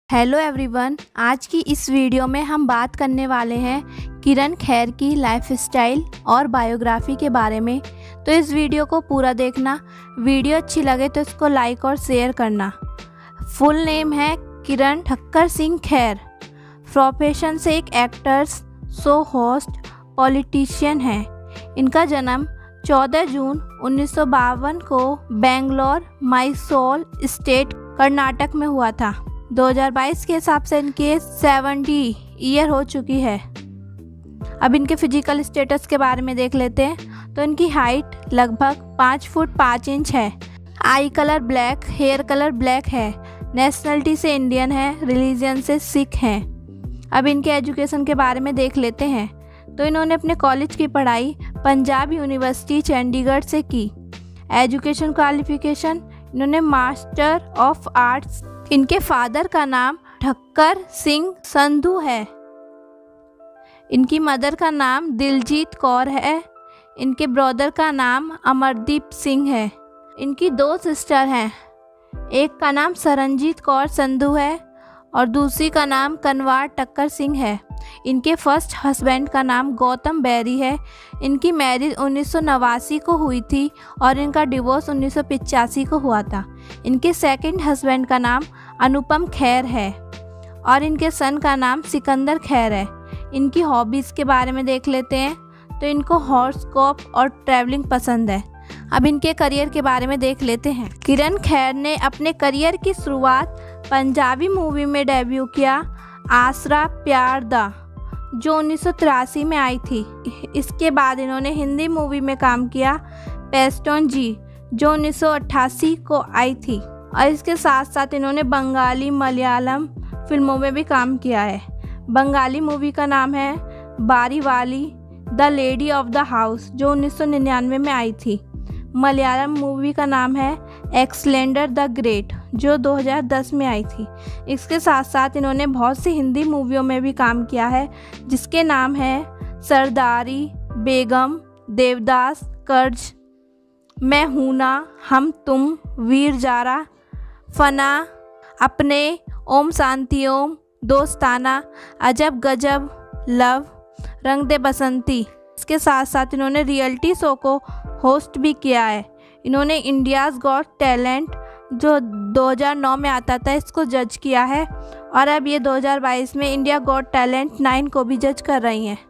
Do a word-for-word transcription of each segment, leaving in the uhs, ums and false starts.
Hello everyone, आज की इस वीडियो में हम बात करने वाले हैं किरण खेर की लाइफस्टाइल और बायोग्राफी के बारे में। तो इस वीडियो को पूरा देखना। वीडियो अच्छी लगे तो इसको लाइक और शेयर करना। फुल नेम है किरण ठक्कर सिंह खेर। प्रोफेशन से एक एक्टर्स, शो होस्ट, पॉलिटिशियन है। इनका जन्म चौदह जून उन्नीस सौ बावन को बेंगलोर, मैसूर स्टेट, कर्नाटक में हुआ था। दो हज़ार बाईस के हिसाब से इनके सत्तर ईयर हो चुकी है। अब इनके फिजिकल स्टेटस के बारे में देख लेते हैं। तो इनकी हाइट लगभग पाँच फुट पाँच इंच है। Eye colour black, hair colour black है। नेशनलिटी से इंडियन है, रिलीजन से सिख हैं। अब इनके एजुकेशन के बारे में देख लेते हैं। तो इन्होंने अपने कॉलेज की पढ़ाई पंजाब यूनिवर्सिटी चंडीगढ़ से की। एजुकेशन क्वालिफिकेशन इन्होंने मास्टर ऑफ आर्ट्स। इनके फादर का नाम ठक्कर सिंह संधू है। इनकी मदर का नाम दिलजीत कौर है। इनके ब्रदर का नाम अमरदीप सिंह है। इनकी दो सिस्टर हैं। एक का नाम सरनजीत कौर संधू है और दूसरी का नाम कनवार टक्कर सिंह है। इनके फर्स्ट हस्बैंड का नाम गौतम बैरी है। इनकी मैरिज उन्नीस सौ नवासी को हुई थी और इनका डिवोर्स उन्नीस सौ पिचासी को हुआ था। इनके सेकंड हस्बैंड का नाम अनुपम खेर है और इनके सन का नाम सिकंदर खेर है। इनकी हॉबीज़ के बारे में देख लेते हैं। तो इनको हॉरोस्कोप और ट्रैवलिंग पसंद है। अब इनके करियर के बारे में देख लेते हैं। किरण खेर ने अपने करियर की शुरुआत पंजाबी मूवी में डेब्यू किया, आसरा प्यार दा, जो उन्नीस सौ तिरासी में आई थी। इसके बाद इन्होंने हिंदी मूवी में काम किया, पेस्टोन जी, जो उन्नीस सौ अट्ठासी को आई थी। और इसके साथ साथ इन्होंने बंगाली, मलयालम फिल्मों में भी काम किया है। बंगाली मूवी का नाम है Bariwali, the lady of the house, जो उन्नीस सौ निन्यानवे में आई थी। मलयालम मूवी का नाम है एक्सलेंडर द ग्रेट, जो दो हज़ार दस में आई थी। इसके साथ साथ इन्होंने बहुत सी हिंदी मूवियों में भी काम किया है, जिसके नाम है सरदारी, बेगम, देवदास, कर्ज, मैं हूं ना, हम तुम, वीर जारा, फना, अपने, ओम शांति ओम, दोस्ताना, अजब गजब, लव, रंग दे बसंती। इसके साथ साथ इन्होंने रियलिटी शो को होस्ट भी किया है। इन्होंने इंडियाज़ गॉट टैलेंट, जो दो हज़ार नौ में आता था, इसको जज किया है और अब ये दो हज़ार बाईस में इंडिया गॉट टैलेंट नाइन को भी जज कर रही हैं।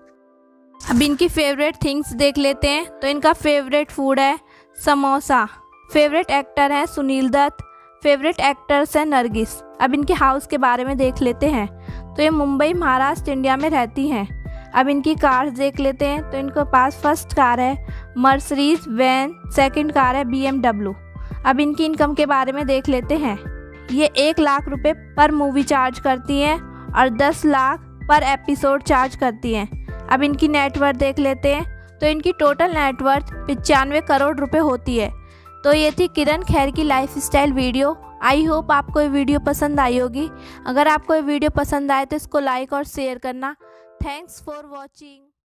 अब इनकी फेवरेट थिंग्स देख लेते हैं। तो इनका फेवरेट फूड है समोसा। फेवरेट एक्टर हैं सुनील दत्त। फेवरेट एक्टर्स हैं नरगिस। अब इनके हाउस के बारे में देख लेते हैं। तो ये मुंबई, महाराष्ट्र, इंडिया में रहती हैं। अब इनकी कार्स देख लेते हैं। तो इनके पास फर्स्ट कार है मर्सिडीज वैन, सेकंड कार है बी एम डब्ल्यू। अब इनकी इनकम के बारे में देख लेते हैं। ये एक लाख रुपए पर मूवी चार्ज करती हैं और दस लाख पर एपिसोड चार्ज करती हैं। अब इनकी नेटवर्थ देख लेते हैं। तो इनकी टोटल नेटवर्थ पचानवे करोड़ रुपए होती है। तो ये थी किरण खेर की लाइफस्टाइल वीडियो। आई होप आपको ये वीडियो पसंद आई होगी। अगर आपको ये वीडियो पसंद आए तो इसको लाइक और शेयर करना। Thanks for watching.